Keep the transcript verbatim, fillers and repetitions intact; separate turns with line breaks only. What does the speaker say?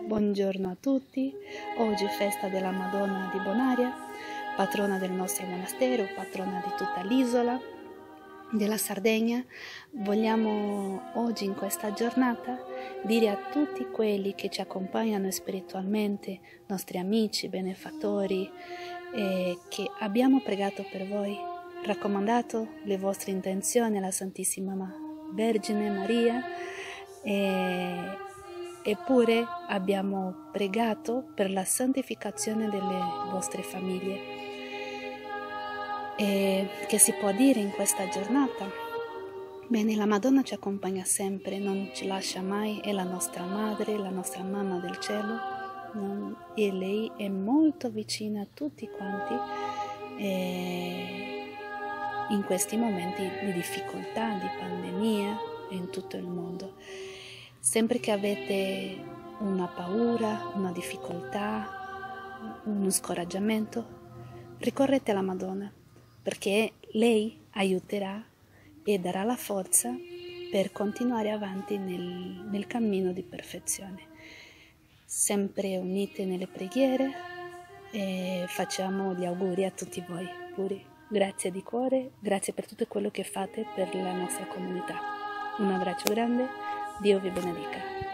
Buongiorno a tutti, oggi è festa della Madonna di Bonaria, patrona del nostro monastero, patrona di tutta l'isola, della Sardegna. Vogliamo oggi in questa giornata dire a tutti quelli che ci accompagnano spiritualmente, nostri amici, benefattori, eh, che abbiamo pregato per voi, raccomandato le vostre intenzioni alla Santissima Vergine Maria, e Eppure abbiamo pregato per la santificazione delle vostre famiglie. E che si può dire in questa giornata? Bene, la Madonna ci accompagna sempre, non ci lascia mai, è la nostra madre, la nostra mamma del cielo, non, e lei è molto vicina a tutti quanti e in questi momenti di difficoltà, di pandemia in tutto il mondo. Sempre che avete una paura, una difficoltà, uno scoraggiamento, ricorrete alla Madonna, perché lei aiuterà e darà la forza per continuare avanti nel, nel cammino di perfezione. Sempre unite nelle preghiere e facciamo gli auguri a tutti voi. Pure. Grazie di cuore, grazie per tutto quello che fate per la nostra comunità. Un abbraccio grande. Dio vi benedica.